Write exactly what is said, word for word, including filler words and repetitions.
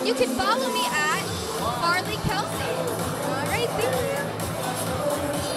And you can follow me at Farley Kelsey. All right, see you.